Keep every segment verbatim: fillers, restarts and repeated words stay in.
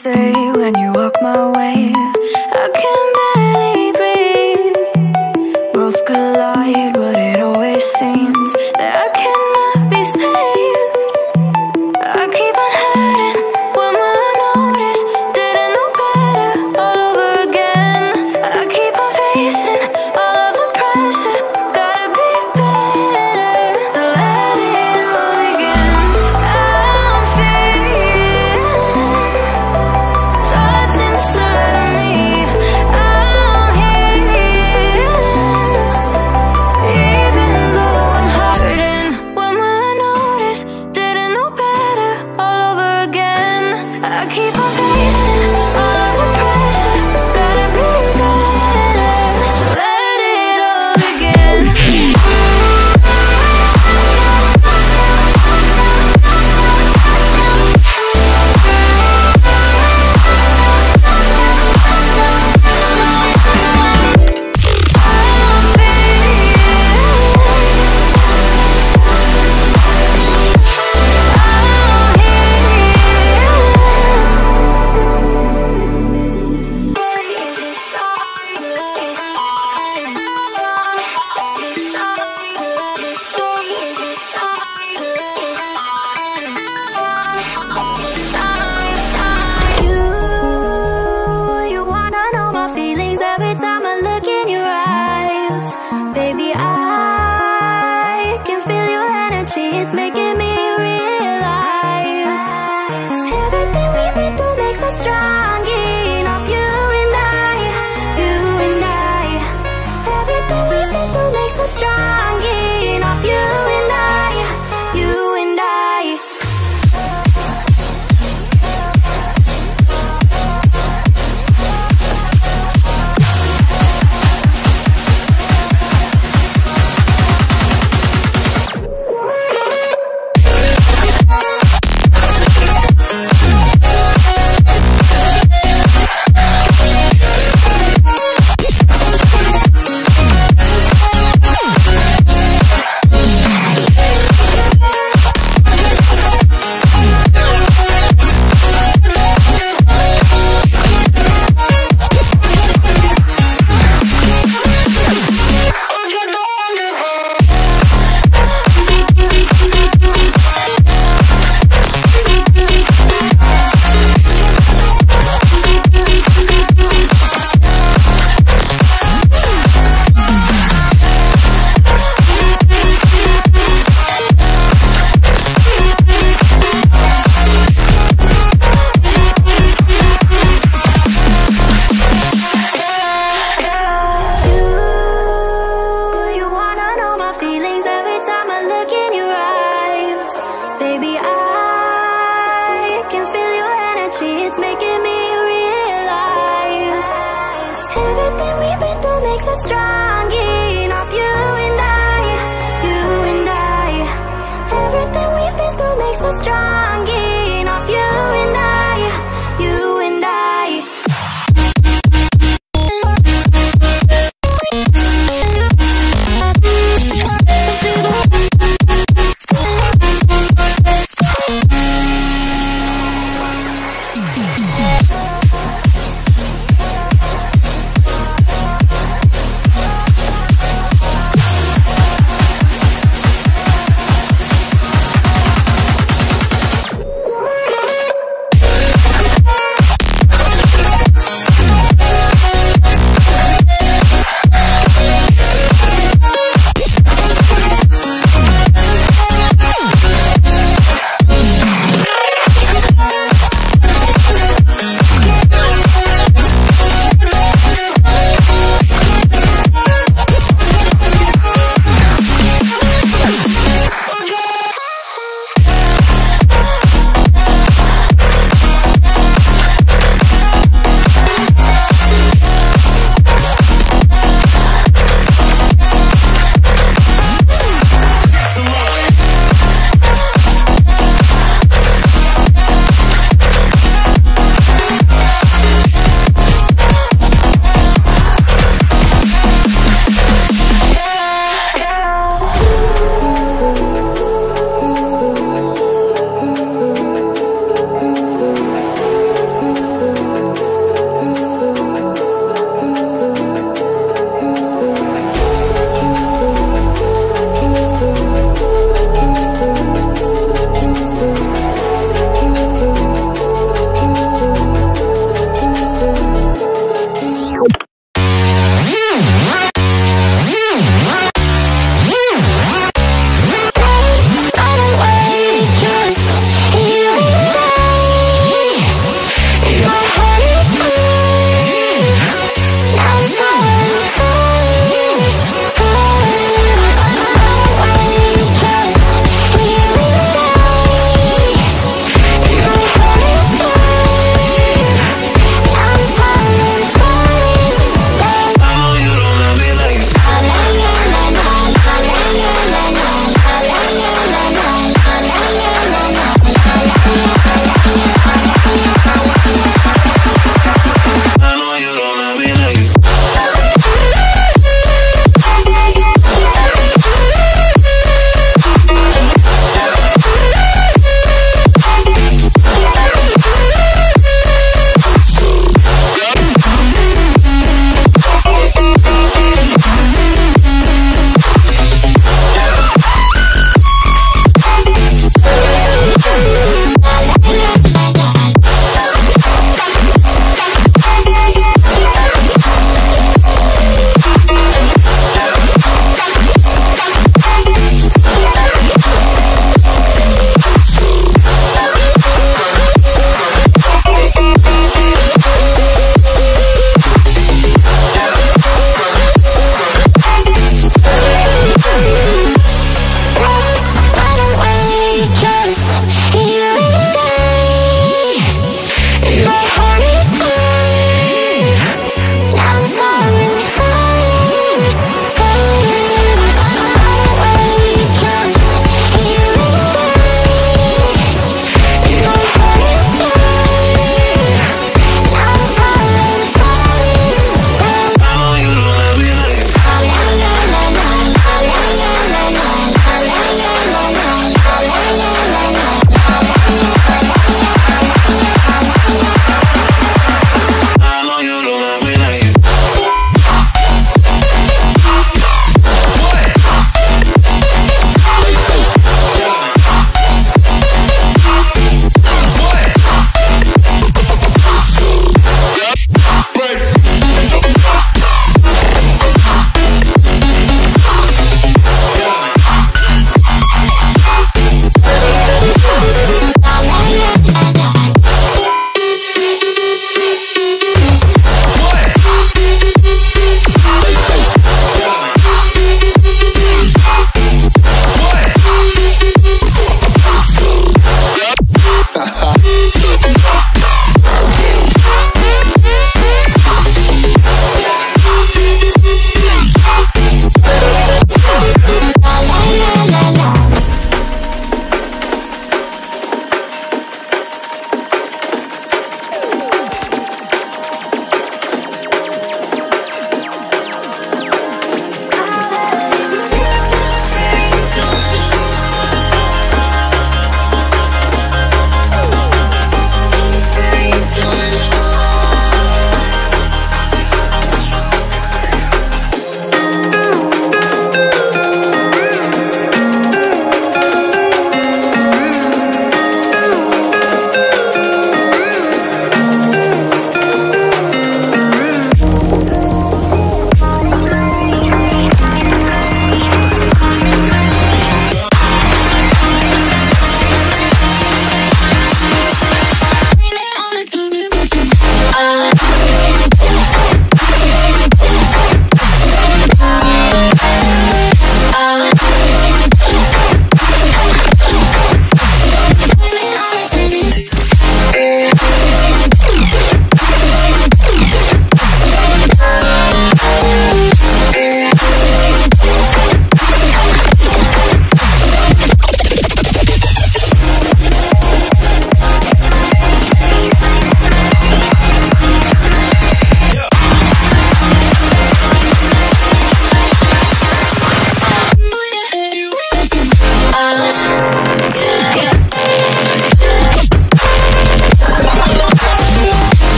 say when you walk my way, I can barely breathe. Worlds collide, but it always seems that I cannot be saved. I keep on hurting, when will I notice? Didn't know better, all over again. I keep on facing all of the pressure, gotta be better to let it all begin. I'm feeling thoughts inside of me. I'm here, even though I'm hurting. When will I notice? Didn't know better, all over again. I keep on facing all of the pressure, gotta be better to let it all begin. You, you wanna know my feelings every time I look in your eyes. Baby, I can feel your energy, it's making me realize everything we've been through makes us strong enough. You and I, you and I, everything we've been through makes us strong enough. You and I, you and I. You wanna know my feelings every time I look in your eyes. Baby, I can feel your energy, it's making me realize everything we've been through makes us strong enough. You and I, you and I, everything we've been through makes us strong enough. You and I, you and I.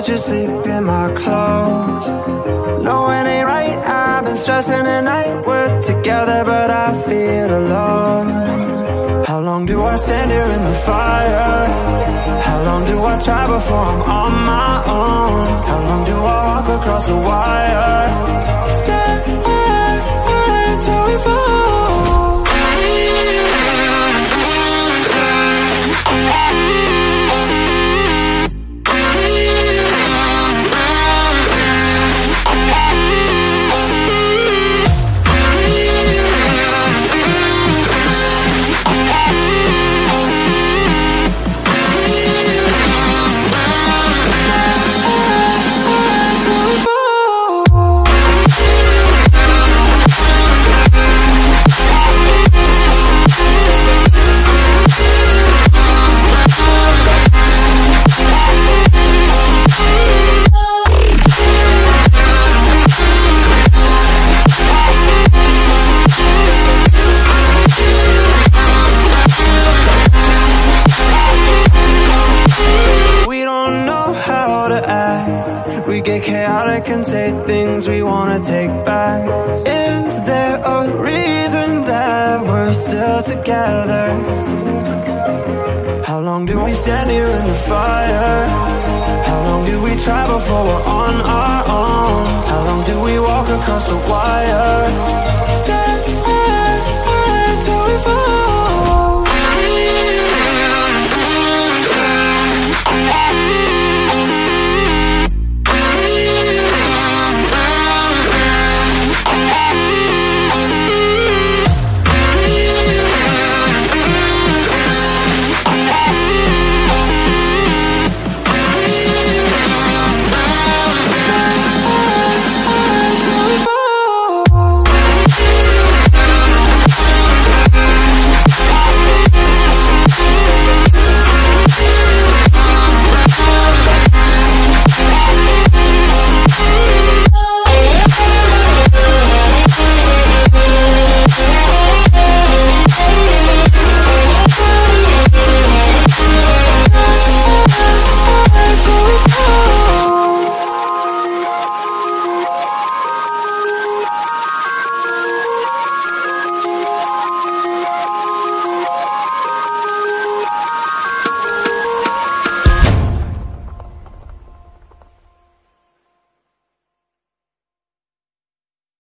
but you sleep in my clothes. No, it ain't right, I've been stressing at night. We're together, but I feel alone. How long do I stand here in the fire? How long do I try before I'm on my own? How long do I walk across the wire? Stay till we fall. And say things we wanna take back. Is there a reason that we're still together? How long do we stand here in the fire? How long do we try before we're on our own? How long do we walk across the wire? Stay